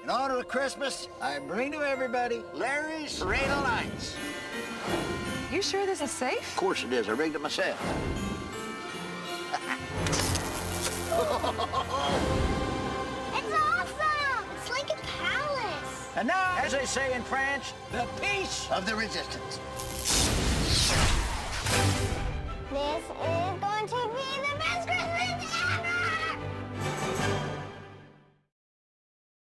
In honor of Christmas, I bring to everybody Larry's Parade of Lights. You sure this is safe? Of course it is. I rigged it myself. It's awesome! It's like a palace. And now, as they say in France, the peace of the resistance.